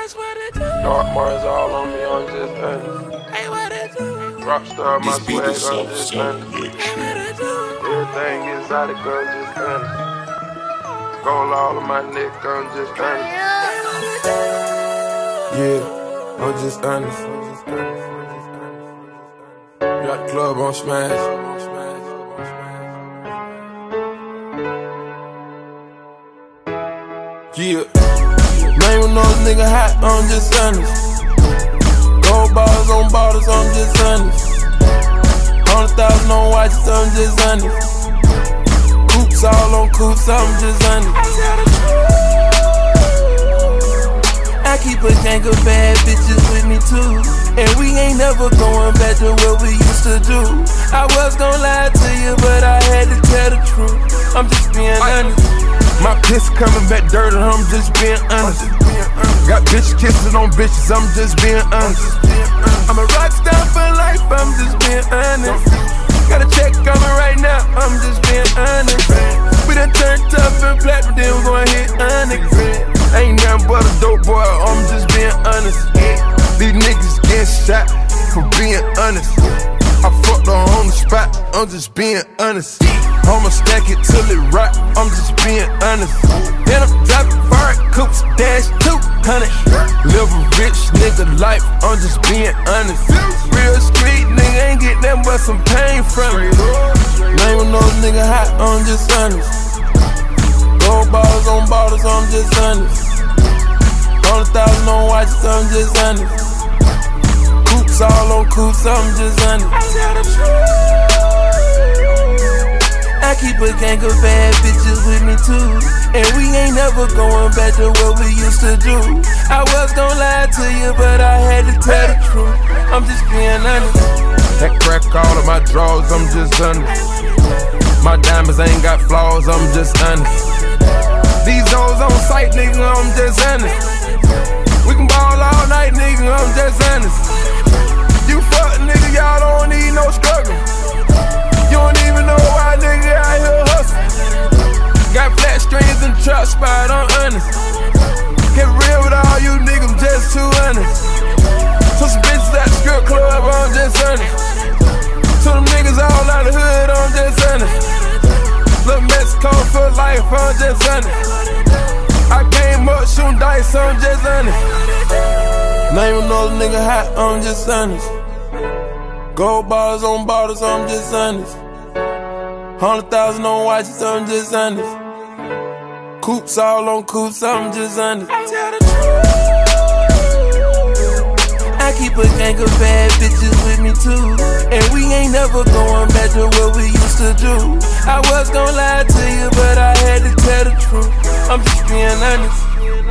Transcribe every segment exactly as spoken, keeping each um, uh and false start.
Dark Mars all on me, I'm just honest. Rockstar, my swag, I'm just honest. Everything is out of gun, just honest. Gold all on my neck, I'm just honest. Yeah, I'm just honest. Got the club on smash. Yeah, name another nigga hot, I'm just honest. Gold bars on bottles, I'm just honest. Hundred thousand on watches, I'm just honest. Coops all on coops, I'm just honest. I keep a gang of bad bitches with me too, and we ain't never going back to what we used to do. I was gon' lie to you, but I had to tell the truth. I'm just being honest. My piss coming back dirty, I'm just being honest. Got bitches kissing on bitches, I'm just being honest. I'm a rock star for life, I'm just being honest. Got a check coming right now, I'm just being honest. We done turned tough and platinum, then we gon' hit honest. Ain't nothing but a dope boy, I'm just being honest. These niggas getting shot for being honest. I fucked her on the spot, I'm just being honest. I'ma stack it till it rock, I'm just being honest. Then I'm dropping fire coops, dash two hundred. Live a rich nigga life, I'm just being honest. Real street nigga ain't get nothing but some pain from it. Name another nigga hot, I'm just honest. Gold bottles on bottles, I'm just honest. Hundred thousand on watches, I'm just honest. Coops all on coops, I'm just honest. I keep a gang of bad bitches with me too, and we ain't never going back to what we used to do. I was gon' lie to you, but I had to tell the truth. I'm just being honest. That crack all of my drawers, I'm just honest. My diamonds ain't got flaws, I'm just honest. These hoes on sight, nigga, I'm just honest. We can ball all night, nigga, I'm just honest. You fuck nigga, y'all don't need no struggle. You don't even know why nigga out here hustle. Got flat strings and truck spot, I'm honest. Get real with all you niggas, I'm just too honest. To some bitches at the strip club, I'm just honest. To them niggas all out the hood, I'm just honest. Little Mexico for life, I'm just honest. I came up shooting dice, I'm just honest. Name another nigga hot, I'm just honest. Gold bars on bottles, I'm just honest. Hundred thousand on watches, I'm just honest. Coops all on coops, I'm just honest. I keep a gang of bad bitches with me too, and we ain't never going back to what we used to do. I was gon' lie to you, but I had to tell the truth. I'm just being honest.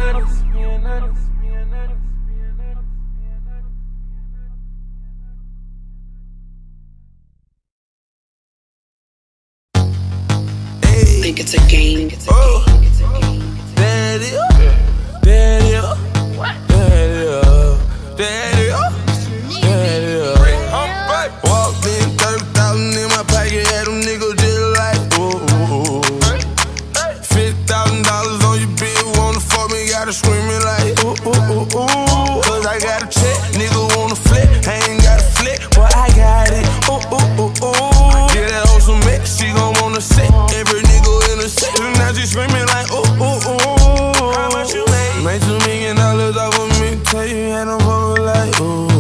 Think it's a game. Oh, there it is. There it is. There it is. There it is. There it is. Walked in, thirty thousand in my pocket, had them niggas just like, ooh, ooh, ooh. fifty thousand dollars on your bill, wanna fuck me, gotta screaming like, ooh, ooh, ooh, ooh. Cause I got a check, nigga wanna flip, I ain't got a flip, but I got it, ooh, ooh, ooh, ooh. Get that on some mix, she gon' wanna sit, every nigga in the set, now she screaming like, ooh, ooh, ooh. How much you made? Made two million dollars off of me, tell you had them fuckin' like, ooh.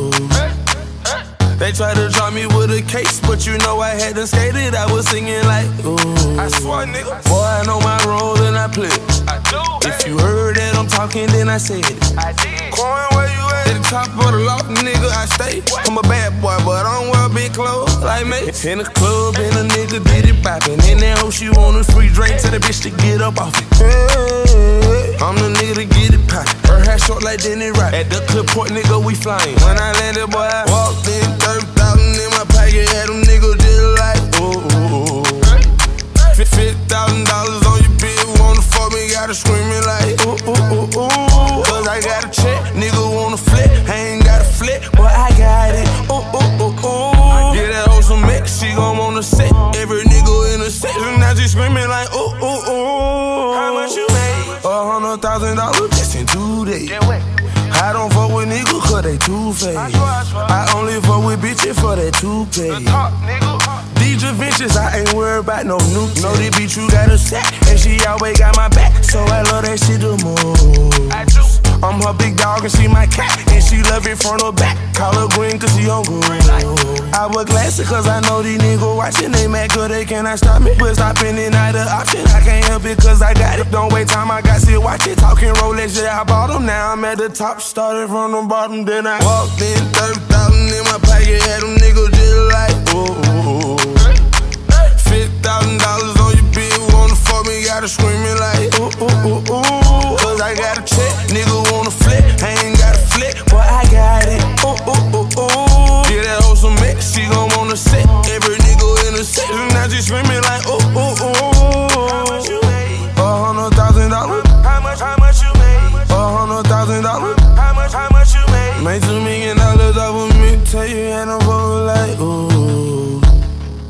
They tried to drop me with a case, but you know I had to skate it. I was singing like, ooh. I swear, nigga. Boy, I know my role and I play. I do. If you heard that I'm talking, then I said it. I did. Coin, where you at? At the top of the loft, nigga, I stay. What? I'm a bad boy, but I don't wear big clothes like me. In the club, and a nigga did it poppin'. In that hoe, she want a free drink, tell the bitch to get up off it. Hey, I'm the nigga to get it poppin'. Her hair short like Denny Rock. At the clip port, nigga, we flyin'. When I landed, boy, I walked in, thirty thousand in my pocket, had them niggas just like, ooh, ooh, ooh. fifty thousand dollars on your bill, wanna fuck me, gotta screaming like, ooh, ooh, ooh, ooh. Cause I got a check, nigga wanna flip, I ain't got a flip, but I got it, ooh, ooh, ooh, ooh. Get that on some mix, she gon' wanna sit, every nigga in the section, now she screaming like, ooh, ooh, ooh. How much you made? A hundred thousand dollars just in two days. I don't fuck with niggas cause they two-faced. I only fuck with bitches for that two-pay. These adventures, I ain't worried about no new. Know this bitch you got a set, and she always got my back. So I love that shit the most. I'm her big dog and she my cat, and she love it front or back. Call her green cause she on good. I wear glasses cause I know these niggas watching. They mad cause they cannot stop me, but stopping it not an option. I can't help it cause I got it. Don't wait time, I got to watch it. Talking Rolex, yeah, I bought them. Now I'm at the top, started from the bottom. Then I walked in, thirty thousand in my pocket. Had them niggas just like, oh. fifty thousand dollars on your bill, wanna fuck me, gotta scream it like, ooh, ooh, ooh, ooh. Cause I got a check, nigga wanna flip, I ain't got a flip, but I got it, ooh, ooh, ooh, ooh. Yeah, that hoe some mix, she gon' wanna sit, every nigga in the section, now she screaming like, ooh, ooh, ooh. How much you made? A hundred thousand dollars. How much, how much you made? A hundred thousand dollars. How much, how much you made? Made some